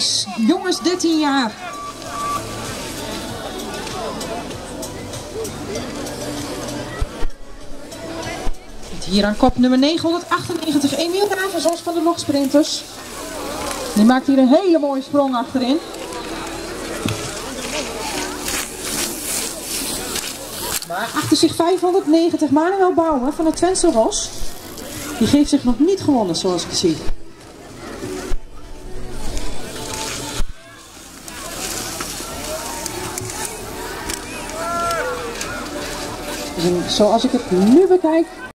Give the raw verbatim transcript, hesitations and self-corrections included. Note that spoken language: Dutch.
Sprinters, jongens dertien jaar. Hier aan kop nummer negenhonderdachtennegentig, Emiel Ravenzos van de Logsprinters. Die maakt hier een hele mooie sprong achterin. Maar achter zich vijfhonderdnegentig, Manuel Bouwen van het Twentse Ros. Die geeft zich nog niet gewonnen zoals ik zie. En zoals ik het nu bekijk,